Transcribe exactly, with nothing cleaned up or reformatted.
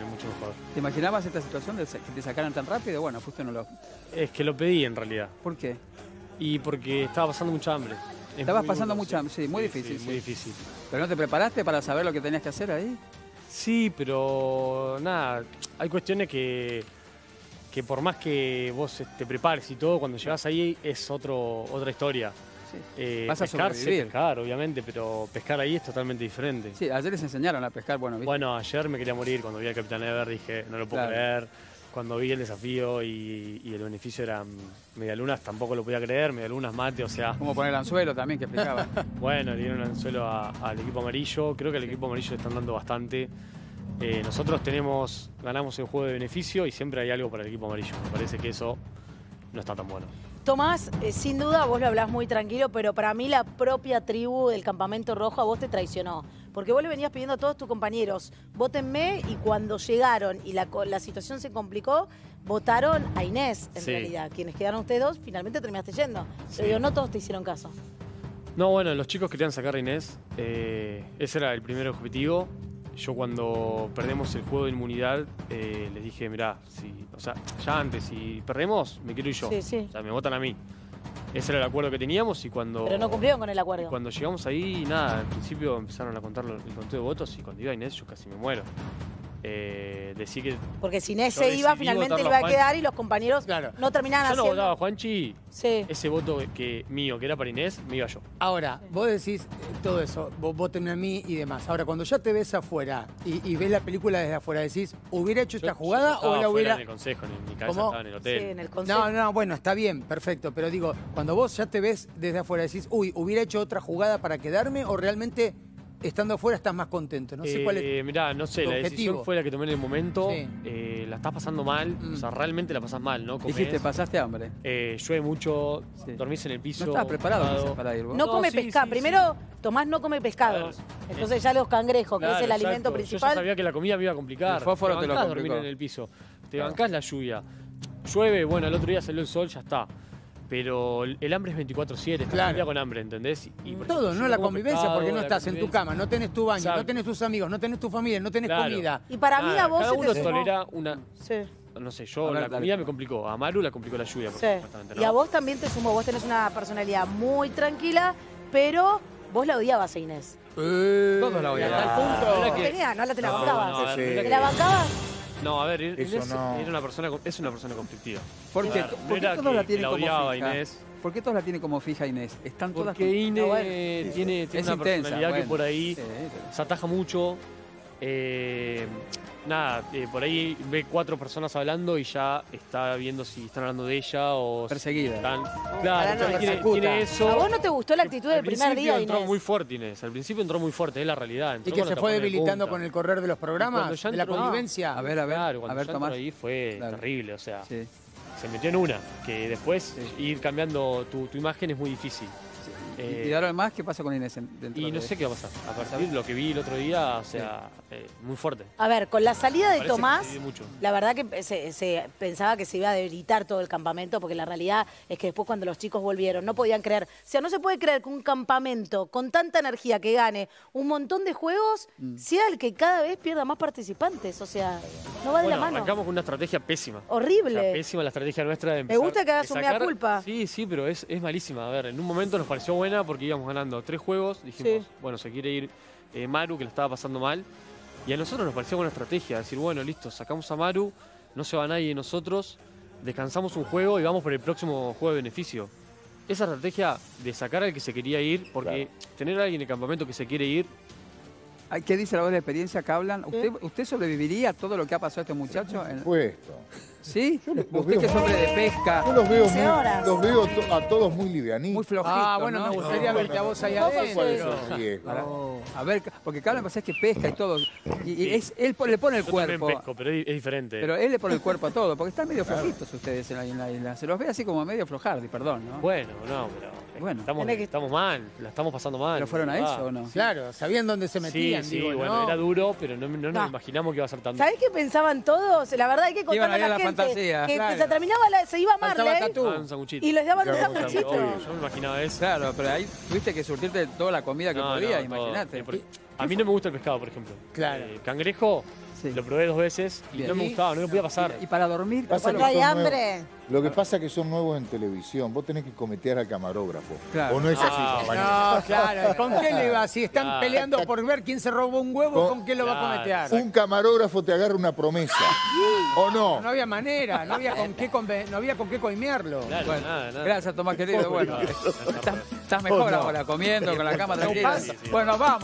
mucho mejor. ¿Te imaginabas esta situación de que te sacaran tan rápido? Bueno, justo no lo... Es que lo pedí en realidad. ¿Por qué? Y porque estaba pasando mucha hambre. Es Estabas muy pasando duro, mucha sí. hambre, sí, muy Sí, difícil. sí, muy sí. difícil. ¿Pero no te preparaste para saber lo que tenías que hacer ahí? Sí, pero nada, hay cuestiones que, que por más que vos te prepares y todo, cuando llegás ahí es otro, otra historia. Sí. Eh, Vas a pescar, sé sobrevivir. pescar, obviamente, pero pescar ahí es totalmente diferente. Sí, ayer les enseñaron a pescar, bueno, ¿viste? Bueno, ayer me quería morir cuando vi al Capitán Ever, dije, no lo puedo Claro. creer. Cuando vi el desafío y, y el beneficio eran medialunas, tampoco lo podía creer, medialunas mate, o sea... Cómo poner el anzuelo también, que explicaba. Bueno, le dieron el anzuelo a- al equipo amarillo, creo que al equipo amarillo le están dando bastante. Eh, nosotros tenemos, ganamos el juego de beneficio y siempre hay algo para el equipo amarillo. Me parece que eso no está tan bueno. Tomás, eh, sin duda vos lo hablás muy tranquilo, pero para mí la propia tribu del Campamento Rojo a vos te traicionó. Porque vos le venías pidiendo a todos tus compañeros, vótenme, y cuando llegaron y la, co- la situación se complicó, votaron a Inés, en Sí. realidad. Quienes quedaron ustedes dos, finalmente terminaste yendo. Sí. Pero digo, no todos te hicieron caso. No, bueno, los chicos querían sacar a Inés, eh, ese era el primer objetivo. Yo cuando perdemos el juego de inmunidad, eh, les dije, mirá, si, o sea, ya antes, si perdemos, me quiero ir yo. Sí, sí. O sea, me votan a mí. Ese era el acuerdo que teníamos y cuando... Pero no cumplieron con el Y acuerdo. cuando llegamos ahí, nada, al principio empezaron a contar lo- el conteo de votos y cuando iba Inés yo casi me muero. Eh, decía que Porque si Inés Yo se iba, decidí finalmente votarlo iba a a Juan. quedar y los compañeros Claro. no terminaban yo no haciendo... votaba a Juanchi, Sí. ese voto que mío, que era para Inés, me iba yo. Ahora, vos decís eh, todo eso, vos voten a mí y demás. Ahora, cuando ya te ves afuera y, y ves la película desde afuera, decís, ¿hubiera hecho esta Yo- jugada yo estaba o la afuera hubiera...? en el consejo, en mi cabeza ¿Cómo? estaba en el hotel. Sí, en el consejo. No, no, bueno, está bien, perfecto. Pero digo, cuando vos ya te ves desde afuera, decís, uy, ¿hubiera hecho otra jugada para quedarme o realmente estando afuera estás más contento? No sé cuál es. Eh, mirá, no sé, tu la objetivo. decisión fue la que tomé en el momento. Sí. Eh, la estás pasando mal, Mm. o sea, realmente la pasás mal, ¿no? Comés, Dijiste, pasaste hambre. eh, llueve mucho, Sí. dormís en el piso. No estabas preparado mojado. quizás para ir vos. No No, come sí, pescado. sí, Primero, Tomás no come pescados. Claro. Entonces ya los cangrejos, que Claro, es el alimento exacto. Yo principal. ya sabía que la comida me iba a complicar. El fósforo te te lo bancás complicó. dormir en el piso. Te bancás la lluvia. Llueve, bueno, el otro día salió el sol, ya está. Pero el, el hambre es veinticuatro siete, estás Claro. todo el día con hambre, ¿entendés? Y, por Todo, ejemplo, no yo la como convivencia, pescado, porque no la estás en tu convivencia. cama, no tenés tu baño, Exacto. no tenés tus amigos, no tenés tu familia, no tenés Claro. comida. Y para mí a vos cada se uno te sumó- tolera una... Sí, No sé, yo A ver, la dale. comida me complicó. A Maru la complicó la lluvia, sí. supuestamente, ¿no? Y a vos también te sumó. Vos tenés una personalidad muy tranquila, pero vos la odiabas a Inés. Eh, Todos la odiaban. hasta el La punto. verdad No que- tenía, no la te la No, bancabas. no, a ver, Sí. mirá ¿Te que- la bancabas? No, a ver, Eso Inés no. era una persona, es una persona conflictiva. ¿Por qué? Claro, no ¿Por qué era todos que- la que tienen la como odiaba fija? Inés. ¿Por qué todos la tienen como fija Inés? Están todas Porque con- Inés No, bueno, tiene, sí. tiene Es una intensa, personalidad que bueno. por ahí Sí, pero- se ataja mucho. Eh, nada, eh, por ahí ve cuatro personas hablando y ya está viendo si están hablando de ella o... si Perseguida. están- Ahora claro, no tiene, persecuta. tiene eso. ¿A vos no te gustó la actitud del Al primer principio día, entró Inés? muy fuerte Inés. Al principio entró muy fuerte, es la realidad. Y Entró que con se los fue tapones de debilitando punta. con el correr de los Cuando programas, ya de la entró- convivencia. A ver, a ver, Claro, a cuando ver, ya Tomás. entró ahí fue Claro. terrible, o sea, Sí. se metió en una, que después Sí. ir cambiando tu, tu imagen es muy difícil. ¿Y- Eh, ¿Y de ahora en más qué pasa con Inés en- dentro Y no de- sé qué va a pasar. A partir de lo que vi el otro día, o sea, eh, muy fuerte. A ver, con la salida de Parece que Tomás, se divide mucho. la verdad que se, se pensaba que se iba a debilitar todo el campamento, porque la realidad es que después cuando los chicos volvieron no podían creer. O sea, no se puede creer que un campamento con tanta energía que gane un montón de juegos Mm. sea el que cada vez pierda más participantes. O sea, no va de Bueno, la mano. arrancamos con una estrategia pésima. Horrible. O sea, pésima la estrategia nuestra de empezar. gusta que hagas de un mea sacar- culpa. Sí, sí, pero es, es malísima. A ver, en un momento nos pareció buena porque íbamos ganando tres juegos. Dijimos, Sí. bueno, se quiere ir eh, Maru, que la estaba pasando mal. Y a nosotros nos pareció buena estrategia. Decir, bueno, listo, sacamos a Maru, no se va nadie de nosotros, descansamos un juego y vamos por el próximo juego de beneficio. Esa estrategia de sacar al que se quería ir, porque tener a alguien en el campamento que se quiere ir, Ay, ¿qué dice la voz de experiencia que hablan? ¿Usted, ¿Usted sobreviviría a todo lo que ha pasado a este muchacho? En- Puesto. ¿Sí? Yo los- los Usted que es veo hombre de Yo pesca, los veo, quince horas. muy, los veo to- a todos muy livianitos. muy flojito, Ah, bueno, ¿no? me gustaría No, verte no, a vos no, ahí no, adentro. ¿cuál es el riesgo? Para- A ver, porque acá lo que pasa es que pesca y todo. Y, y es, él po- le pone el yo también cuerpo. pesco, pero es, es diferente. Pero él le pone el cuerpo a todo, porque están medio flojitos ustedes en la, en la isla. Se los ve así como medio flojardi, perdón, ¿no? Bueno, no, pero Bueno. estamos, Tenés que- estamos mal, la estamos pasando mal. ¿Pero fueron a Ah. eso o no? Claro, sabían dónde se Sí, metían, sí, digo, bueno, ¿no? era duro, pero no, no nos No. imaginamos que iba a ser tan duro. ¿Sabés qué pensaban todos? La verdad hay que Iban contarle ahí a a la, la gente fantasía, que claro. se terminaba la, se iba a Faltaba Marley tatú. Ah, un sanguchito. y les daban un Claro, sanguchito. Obvio, yo me imaginaba eso. Claro, pero ahí tuviste que surtirte toda la comida que No, podías, no, todo. imagínate. Eh, por- A mí no me gusta el pescado, por ejemplo. Claro. Eh, cangrejo, Sí. Lo probé dos veces y Bien. no me gustaba, no me podía pasar. Y para dormir, Pasa Cuando que hay son hambre. nuevos. Lo que pasa es que son nuevos en televisión. Vos tenés que cometear al camarógrafo. Claro. ¿O no es así, Ah, compañero? No, claro. ¿Con qué le va? Si están Claro. peleando por ver quién se robó un huevo, Con- ¿con qué lo va a Claro. cometer? Un camarógrafo te agarra una promesa. ¿O no? No había manera, no había con qué, conve- no había con qué coimearlo. Claro, Bueno, nada, nada. gracias, Tomás, querido. Bueno, estás, estás mejor Oh, no. ahora, comiendo, con la cama tranquila. pasa. Bueno, vamos.